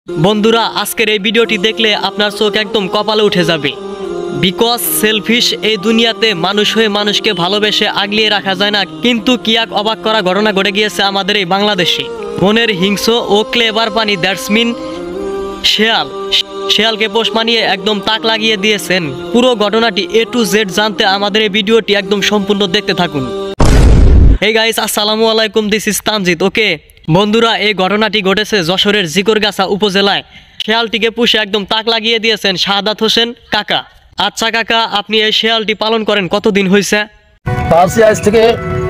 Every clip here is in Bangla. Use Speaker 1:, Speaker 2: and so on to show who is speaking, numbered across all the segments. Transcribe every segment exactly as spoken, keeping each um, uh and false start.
Speaker 1: বন্ধুরা আজকের এই ভিডিওটি দেখলে আপনার চোখ একদম কপালে উঠে যাবে। বিকজ সেলফিশ এই দুনিয়াতে মানুষ হয়ে মানুষকে ভালোবেসে আগলিয়ে রাখা যায় না, কিন্তু কি এক অবাক করা ঘটনা ঘটে গিয়েছে আমাদের এই বাংলাদেশে। মনের হিংস্র ও ক্লেভার পানি দ্যাটস মিন শেয়াল শেয়ালকে পোষ মানিয়ে একদম তাক লাগিয়ে দিয়েছেন। পুরো ঘটনাটি এ টু জেড জানতে আমাদের এই ভিডিওটি একদম সম্পূর্ণ দেখতে থাকুন। এই গাইস, আসসালামু আলাইকুম, দিস ইজ তানজিদ। ওকে বন্ধুরা, এই ঘটনাটি ঘটেছে যশোরের জিকরগাছা উপজেলায়। শেয়ালটিকে পুষে একদম তাক লাগিয়ে দিয়েছেন শাহাদাত হোসেন কাকা। আচ্ছা কাকা, আপনি এই শেয়ালটি পালন করেন কতদিন হয়েছে?
Speaker 2: পাঁচ আজ থেকে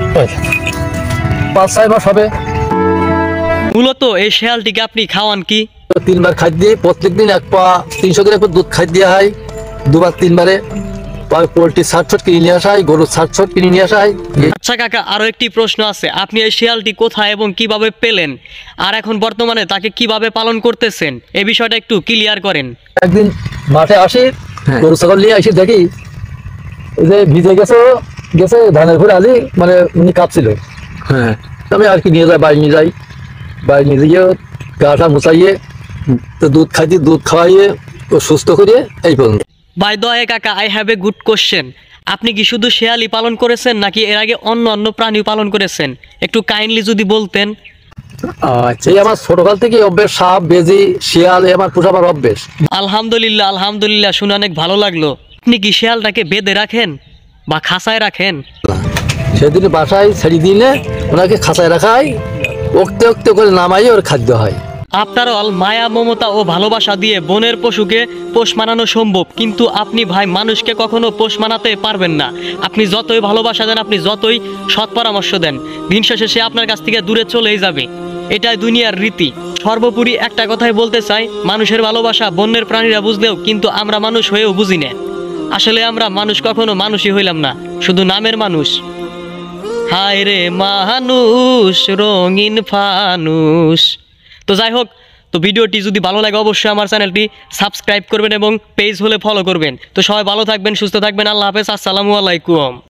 Speaker 2: পাঁচ ছয় মাস হবে।
Speaker 1: মূলত এই শেয়ালটিকে আপনি খাওয়ান কি?
Speaker 2: তিনবার খাদ্য দিয়ে প্রত্যেকদিন এক পা তিনশো গ্রাম করে দুধ খাদ্য দেওয়া হয়। দুবার তিনবারে পোলট্রি ষাট ছট কিনে নিয়ে আসা হয়, গরুর ষাট ছট কিনে নিয়ে আসা হয়।
Speaker 1: আচ্ছা কাকা, আরো একটি প্রশ্ন আছে, আপনি এই শিয়ালটি কোথায় এবং কিভাবে পেলেন, আর এখন বর্তমানে তাকে কিভাবে পালন করতেছেন, এই বিষয়টা একটু ক্লিয়ার করেন।
Speaker 2: একদিন মাঠে আসি, গরু ছাগল নিয়ে আসি, দেখি এই যে ভিজে গেছে গেছে ধানের ঘুরে আলি মানে উনি কাঁপছিল। হ্যাঁ, আমি আর কি নিয়ে যাই, বাড়ি নিয়ে যাই, বাড়ি নিয়ে গিয়ে গাটা মুছাইয়ে তো দুধ খাইতে দুধ খাওয়াইয়ে ও সুস্থ করিয়ে এই পর্যন্ত।
Speaker 1: বাই দ্য ওয়ে কাকা, I have a good question. আপনি কি শুধু শেয়ালই পালন করেছেন নাকি এর আগে অন্য অন্য প্রাণীও পালন করেছেন? একটু কাইন্ডলি যদি বলতেন।
Speaker 2: আচ্ছা, আমার ছোটকাল থেকে অভ্যেস, সাপ বেজি শিয়াল আমার পোষাবার অভ্যেস।
Speaker 1: আলহামদুলিল্লাহ আলহামদুলিল্লাহ, শুনে অনেক ভালো লাগলো। আপনি কি শিয়ালটাকে বেঁধে রাখেন বা খাঁচায় রাখেন?
Speaker 2: সেদিন বাসায় ছেড়ে দিলে ওনাকে খাঁচায় রাখা হয়, ওক্তে ওক্তে করে নামাই ওর খাদ্য হয়।
Speaker 1: আফটার অল মায়া মমতা ও ভালোবাসা দিয়ে বনের পশুকে পোষ মানানো সম্ভব, কিন্তু আপনি ভাই মানুষকে কখনো পোষ মানাতে পারবেন না। আপনি যতই ভালোবাসা দেন, আপনি যতই সৎ পরামর্শ দেন, দিন শেষে সে আপনার কাছ থেকে দূরে চলেই যাবে। এটাই দুনিয়ার রীতি। সর্বোপরি একটা কথাই বলতে চাই, মানুষের ভালোবাসা বন্যের প্রাণীরা বুঝলেও কিন্তু আমরা মানুষ হয়েও বুঝি না। আসলে আমরা মানুষ কখনো মানুষই হইলাম না, শুধু নামের মানুষ। হায় রে মানুষ রঙিন ফানুষ। তো যাই হোক, তো ভিডিওটি যদি ভালো লাগে অবশ্যই আমার চ্যানেলটি সাবস্ক্রাইব করবেন এবং পেজ হলে ফলো করবেন। তো সবাই ভালো থাকবেন, সুস্থ থাকবেন, আল্লাহ হাফেজ, আসসালামু আলাইকুম।